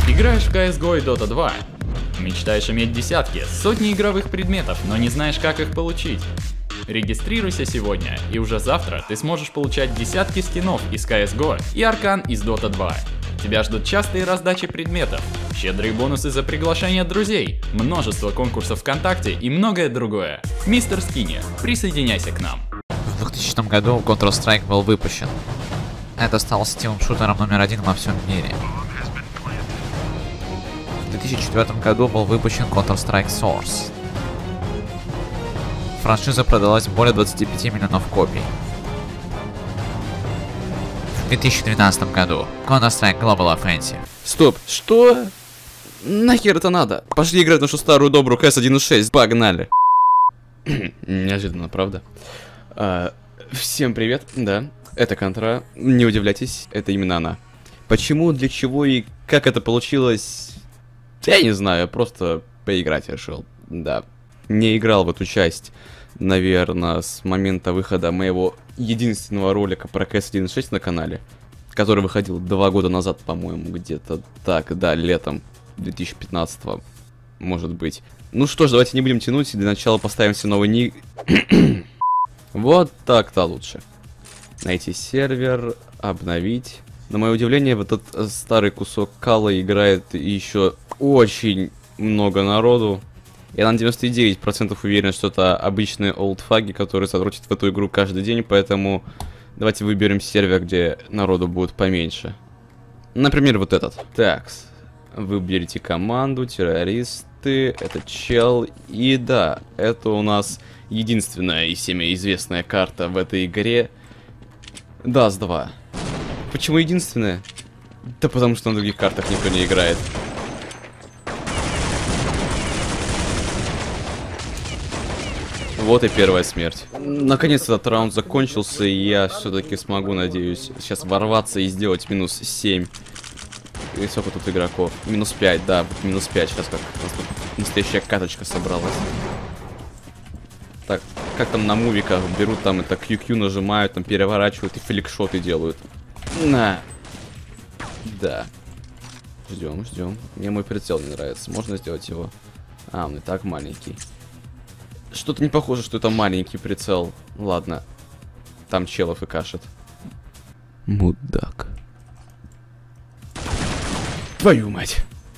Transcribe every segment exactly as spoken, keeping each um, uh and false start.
Играешь в си эс го и дота два. Мечтаешь иметь десятки, сотни игровых предметов, но не знаешь, как их получить. Регистрируйся сегодня, и уже завтра ты сможешь получать десятки скинов из си эс го и аркан из дота два. Тебя ждут частые раздачи предметов, щедрые бонусы за приглашение друзей, множество конкурсов ВКонтакте и многое другое. Мистер Скини, присоединяйся к нам. В двухтысячном году Counter-Strike был выпущен. Это стал сетевым шутером номер один во всем мире. В две тысячи четвёртом году был выпущен Counter-Strike Source. Франшиза продалась более двадцати пяти миллионов копий. В две тысячи двенадцатом году Counter-Strike Global Offensive. Стоп, что? Нахер это надо? Пошли играть нашу старую добрую си эс один точка шесть, погнали. Неожиданно, правда? А, всем привет, да, это Контра, не удивляйтесь, это именно она. Почему, для чего и как это получилось, я не знаю, я просто поиграть решил, да. Не играл в эту часть, наверное, с момента выхода моего единственного ролика про си эс один точка шесть на канале, который выходил два года назад, по-моему, где-то так, да, летом две тысячи пятнадцатого, может быть. Ну что ж, давайте не будем тянуть, и для начала поставим все новые ник... Вот так-то лучше. Найти сервер, обновить. На мое удивление, вот этот старый кусок кала играет еще очень много народу. Я на девяносто девять процентов уверен, что это обычные олдфаги, которые задротят в эту игру каждый день, поэтому давайте выберем сервер, где народу будет поменьше. Например, вот этот. Такс. Выберите команду, террористы, это чел. И да, это у нас единственная и всеми известная карта в этой игре. даст два. Почему единственная? Да потому что на других картах никто не играет. Вот и первая смерть. Наконец этот раунд закончился, и я все-таки смогу, надеюсь, сейчас ворваться и сделать минус семь. И сколько тут игроков? Минус пять, да, минус пять. Сейчас как у нас тут настоящая каточка собралась. Так, как там на мувиках берут, там это кью кью нажимают, там переворачивают и фликшоты делают. На. Да. Ждем, ждем. Мне мой прицел не нравится. Можно сделать его? А, он и так маленький. Что-то не похоже, что это маленький прицел. Ладно. Там челов и кашет. Мудак. Твою мать.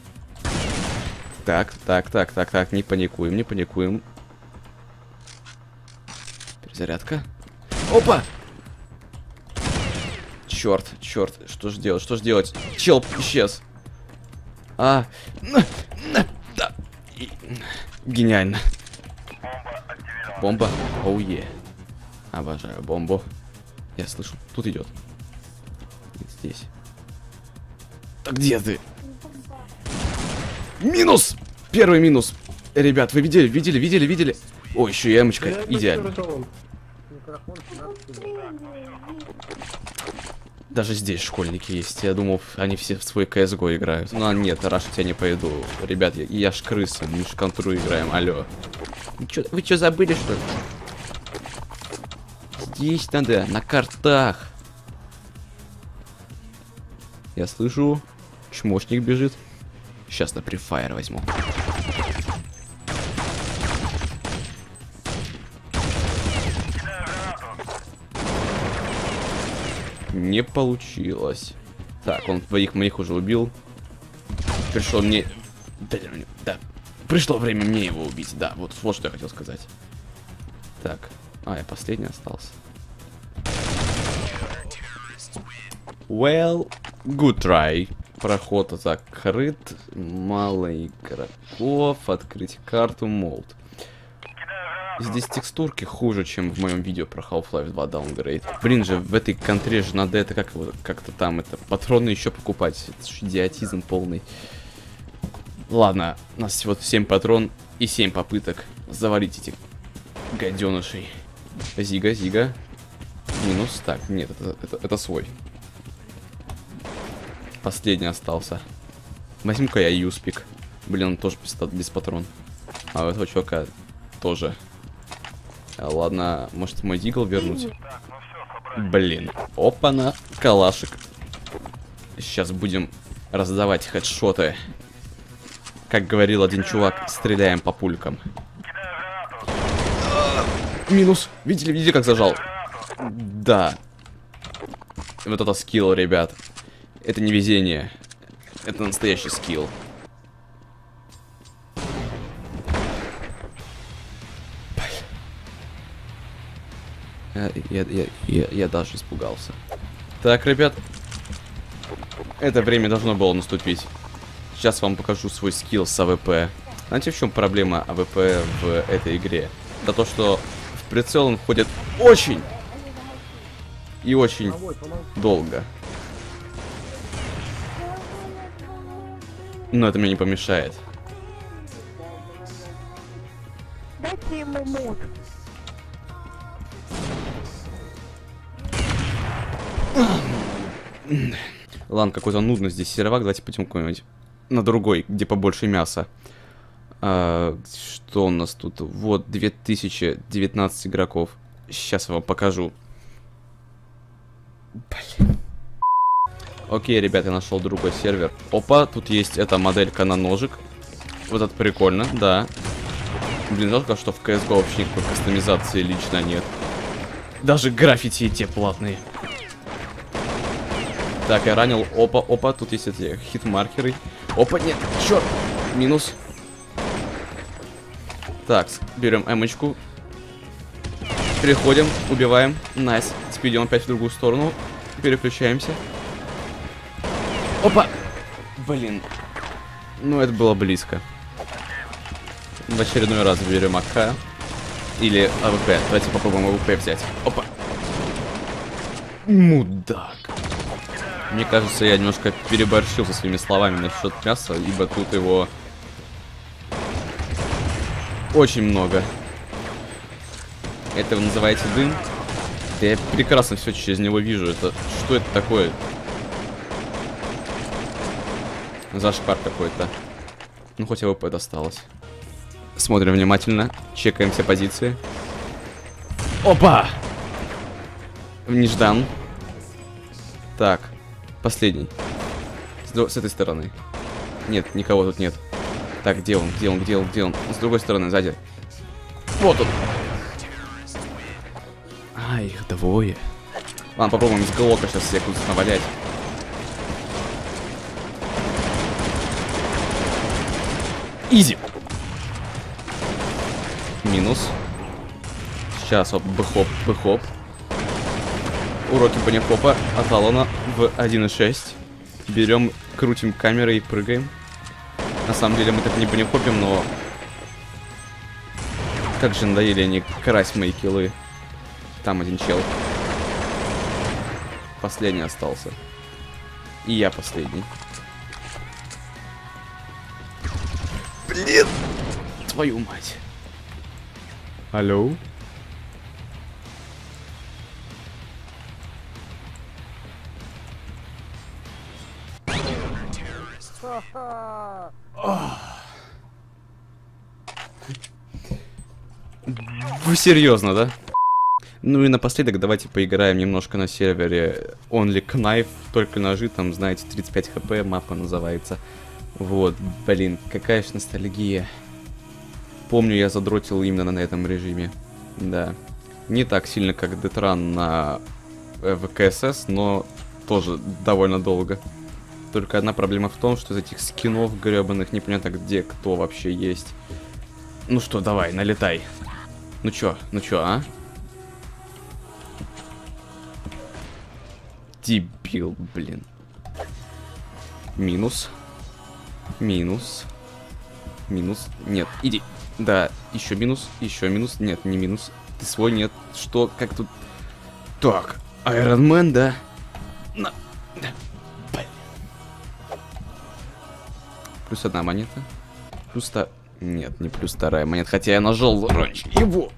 Так, так, так, так, так. Не паникуем, не паникуем. Перезарядка. Опа! Черт, черт. Что ж делать, что ж делать? Чел исчез. А. Да. Гениально. Бомба. Оу е. Обожаю бомбу. Я слышу. Тут идет. Здесь. Так где ты? Минус! Первый минус. Ребят, вы видели, видели, видели, видели? Ой, еще и эмочка. Идеально. Даже здесь школьники есть. Я думал, они все в свой си эс го играют. Ну нет, рашить я не пойду. Ребят, я, я ж крыса, мы ж контру играем. Алло. Чё, вы что, забыли, что ли? Здесь надо, на картах. Я слышу, чмошник бежит. Сейчас на префайр возьму. Не получилось. Так, он двоих моих уже убил. Пришло мне... Да, да. Пришло время мне его убить. Да, вот, вот что я хотел сказать. Так. А, я последний остался. Well, good try. Проход закрыт. Мало игроков. Открыть карту. Молд. Здесь текстурки хуже, чем в моем видео про Half-Life два Downgrade. Блин же, в этой контре же надо это как как-то там это патроны еще покупать. Это же идиотизм полный. Ладно, у нас всего семь патрон и семь попыток завалить этих гаденышей. Зига, зига. Минус. Так, нет, это, это, это свой. Последний остался. Возьму-ка я юспик. Блин, он тоже без, без патрон. А у этого чувака тоже. А, ладно, может мой дигл вернуть? Блин. Опа-на, калашик. Сейчас будем раздавать хедшоты. Как говорил один чувак, стреляем по пулькам. Минус. Видели, видели, как зажал? Да. Вот это скилл, ребят. Это не везение. Это настоящий скилл. Я, я, я, я, я даже испугался. Так, ребят. Это время должно было наступить. Сейчас вам покажу свой скилл с АВП. Знаете, в чем проблема АВП в этой игре? Это то, что в прицел он входит очень и очень долго. Но это мне не помешает. Дайте ему мут. Ладно, какой-то нудный здесь сервак. Давайте пойдем какой-нибудь на другой, где побольше мяса. А, что у нас тут? Вот, две тысячи девятнадцать игроков. Сейчас я вам покажу. Блин. Окей, ребят, я нашел другой сервер. Опа, тут есть эта моделька на ножик. Вот это прикольно, да. Блин, жалко, что в си эс го вообще никакой кастомизации лично нет. Даже граффити и те платные. Так, я ранил. Опа, опа, тут есть эти хит-маркеры. Опа, нет, черт, минус. Так, берем эмочку. Переходим, убиваем. Найс. Теперь идем опять в другую сторону. Переключаемся. Опа! Блин. Ну, это было близко. В очередной раз берем АК. Или АВП. Давайте попробуем АВП взять. Опа. Мудак. Мне кажется, я немножко переборщил со своими словами насчет мяса, ибо тут его очень много. Это вы называете дым? Да я прекрасно все через него вижу. Это что это такое? Зашквар какой-то. Ну хоть АВП досталось. Смотрим внимательно. Чекаем все позиции. Опа! Неждан. Так. Последний. С, с этой стороны. Нет, никого тут нет. Так, где он? Где он? Где он? Где он? С другой стороны, сзади. Вот он. А, их двое. Ладно, попробуем из глока сейчас всех тут навалять. Изи. Минус. Сейчас, оп, бэхоп, бэхоп. Уроки банихопа от Алана в один и шесть. Берем, крутим камерой и прыгаем. На самом деле мы так не банихопим, но... Как же надоели они красть мои киллы. Там один чел. Последний остался. И я последний. Блин! Твою мать. Алло? Вы серьезно, да? Ну и напоследок давайте поиграем немножко на сервере Only Knife. Только ножи, там, знаете, тридцать пять хп, мапа называется. Вот, блин, какая ж ностальгия. Помню, я задротил именно на этом режиме. Да. Не так сильно, как Детран на вэ ка эс эс, но тоже довольно долго. Только одна проблема в том, что из этих скинов гребаных непонятно где кто вообще есть. Ну что, давай, налетай. Ну чё, ну чё, а? Дебил, блин. Минус. Минус. Минус. Нет, иди. Да, еще минус, еще минус. Нет, не минус. Ты свой, нет. Что, как тут? Так, Iron Man, да? На. Да. Блин. Плюс одна монета. Плюс та... Нет, не плюс вторая монета. Хотя я нажал раньше его.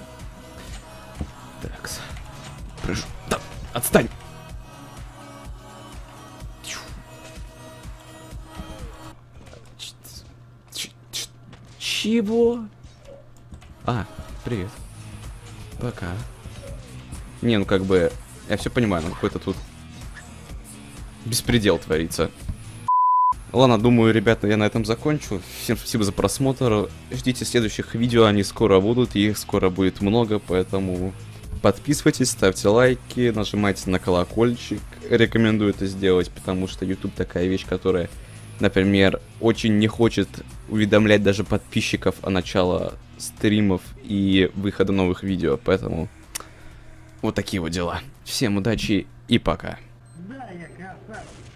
Так. Прыжу. Да, отстань. Чего? А, привет. Пока. Не, ну как бы... Я все понимаю, ну какой-то тут... беспредел творится. Ладно, думаю, ребята, я на этом закончу. Всем спасибо за просмотр. Ждите следующих видео, они скоро будут, и их скоро будет много, поэтому подписывайтесь, ставьте лайки, нажимайте на колокольчик. Рекомендую это сделать, потому что YouTube такая вещь, которая, например, очень не хочет уведомлять даже подписчиков о начале стримов и выхода новых видео, поэтому вот такие вот дела. Всем удачи и пока. Да, я красавчик.